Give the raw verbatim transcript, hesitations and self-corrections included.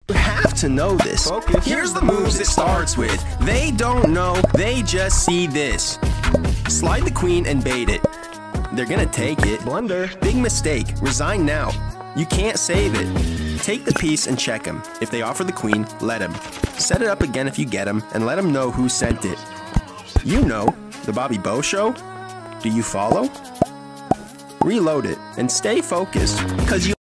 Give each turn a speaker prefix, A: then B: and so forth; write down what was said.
A: You have to know this.
B: Focus.
A: Here's the moves it starts with. They don't know, they just see this. Slide the queen and bait it. They're gonna take it.
B: Blunder.
A: Big mistake. Resign now. You can't save it. Take the piece and check them. If they offer the queen, let them. Set it up again if you get them, and let them know who sent it. You know, the Bobby Bo Show? Do you follow? Reload it and stay focused, cause you